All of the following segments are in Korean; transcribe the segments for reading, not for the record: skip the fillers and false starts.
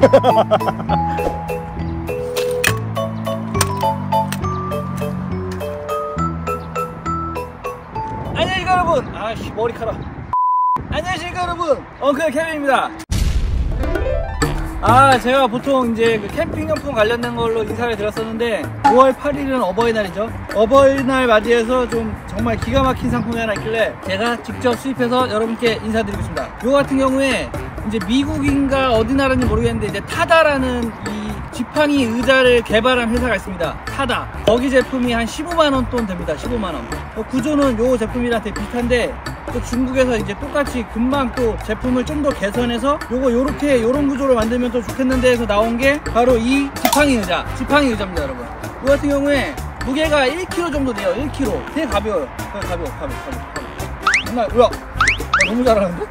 안녕하십니까 여러분. 아씨 머리카락. 안녕하십니까 여러분, 엉클 케빈입니다. 제가 보통 이제 그 캠핑용품 관련된 걸로 인사를 드렸었는데 5월 8일은 어버이날이죠. 어버이날 맞이해서 좀 정말 기가 막힌 상품이 하나 있길래 제가 직접 수입해서 여러분께 인사드리고 있습니다. 이거 같은 경우에 이제 미국인가 어디 나라인지 모르겠는데 이제 타다라는 이 지팡이 의자를 개발한 회사가 있습니다. 타다. 거기 제품이 한 15만원 돈 됩니다. 15만원. 구조는 요 제품이랑 되게 비슷한데 또 중국에서 이제 똑같이 금방 또 제품을 좀 더 개선해서 요렇게 요런 구조로 만들면 또 좋겠는데 해서 나온 게 바로 이 지팡이 의자입니다 여러분. 이 같은 경우에 무게가 1kg 정도 돼요. 1kg. 되게 가벼워요. 가벼워. 정말 뭐야? 너무 잘하는데?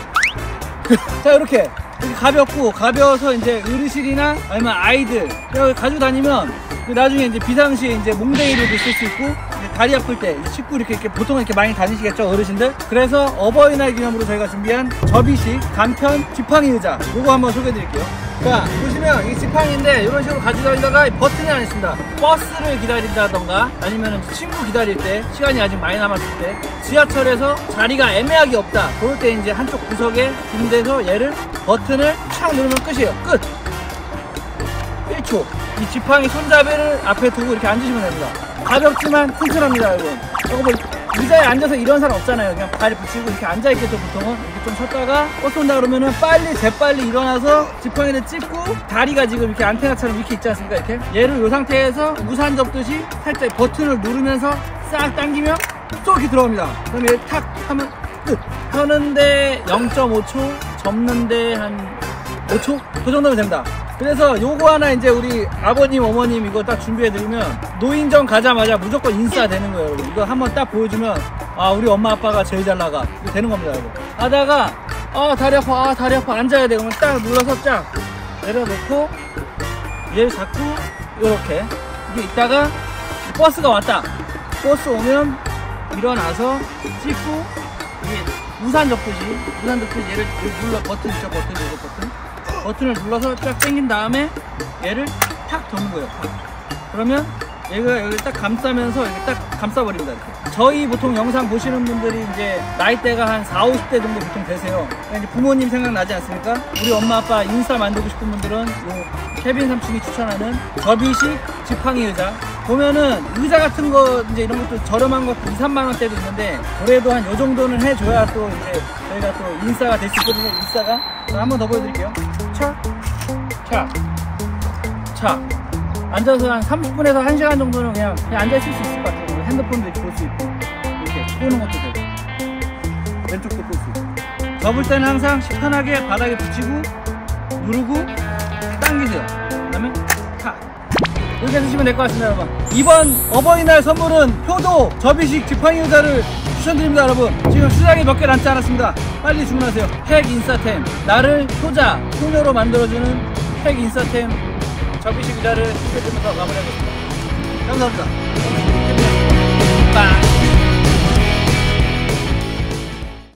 자, 이렇게 가볍고, 가벼워서 이제 어르신이나 아니면 아이들 가지고 다니면 나중에 이제 비상시에 이제 몽댕이로도 쓸 수 있고, 다리 아플 때 씻고 이렇게 보통 이렇게 많이 다니시겠죠 어르신들. 그래서 어버이날 기념으로 저희가 준비한 접이식 간편 지팡이 의자, 요거 한번 소개해 드릴게요. 자, 보시면 이 지팡이인데 이런 식으로 가지고 다니다가 버튼이 안 있습니다. 버스를 기다린다던가 아니면 친구 기다릴 때, 시간이 아직 많이 남았을 때, 지하철에서 자리가 애매하게 없다 그럴 때 이제 한쪽 구석에 군데서 얘를 버튼을 착 누르면 끝이에요. 끝. 1초. 이 지팡이 손잡이를 앞에 두고 이렇게 앉으시면 됩니다. 가볍지만 튼튼합니다 여러분. 이거 뭐 의자에 앉아서 이런 사람 없잖아요. 그냥 발 붙이고 이렇게 앉아있겠죠. 보통은 이렇게 좀 쉬었다가 버스 온다 그러면은 재빨리 일어나서 지팡이를 찝고, 다리가 지금 이렇게 안테나처럼 이렇게 있지 않습니까? 이렇게 얘를 이 상태에서 우산 접듯이 살짝 버튼을 누르면서 싹 당기면 쏙 이렇게 들어갑니다. 그럼 얘 탁 하면 끝. 펴는데 0.5초, 접는데 한 5초? 그 정도면 됩니다. 그래서 요거 하나 이제 우리 아버님 어머님 이거 딱 준비해드리면 노인정 가자마자 무조건 인싸 되는 거예요 여러분. 이거 한번 딱 보여주면 우리 엄마 아빠가 제일 잘 나가, 이거 되는 겁니다 여러분. 하다가 다리 아파 앉아야 돼. 그러면 딱 눌러서 쫙 내려놓고 얘를 잡고 요렇게 이게 있다가 버스가 왔다. 버스 오면 일어나서 찍고, 이게 우산 접듯이 얘를 눌러, 버튼 있죠. 버튼을 눌러서 쫙 당긴 다음에 얘를 탁 접는 거예요. 그러면 얘가 여기 딱 감싸면서 이렇게 딱 감싸버립니다. 이렇게. 저희 보통 영상 보시는 분들이 이제 나이대가 한 40, 50대 정도 보통 되세요. 그러니까 이제 부모님 생각나지 않습니까? 우리 엄마 아빠 인싸 만들고 싶은 분들은 요 케빈 삼촌이 추천하는 접이식 지팡이 의자. 보면은 의자 같은 거 이제 이런 것도 저렴한 것도 2, 3만원대도 있는데 그래도 한 요 정도는 해줘야 또 이제 저희가 또 인싸가 될 수 있거든요. 인싸가. 한 번 더 보여드릴게요. 차. 앉아서 한 30분에서 1시간 정도는 그냥 앉아있을 수 있을 것 같아요. 핸드폰도 이렇게 볼 수 있고, 이렇게 보는 것도 되고, 왼쪽도 볼 수 있고. 접을 때는 항상 시원하게 바닥에 붙이고 누르고 당기세요. 그 다음에 탁. 이렇게 쓰시면 될 것 같습니다 여러분. 이번 어버이날 선물은 효도 접이식 지팡이 의자를 추천드립니다 여러분. 지금 시장에 몇 개 남지 않았습니다. 빨리 주문하세요. 팩 인싸템, 나를 효녀로 만들어주는 팩 인싸템 접이식 의자를 소개해드리면서 마무리하겠습니다. 감사합니다.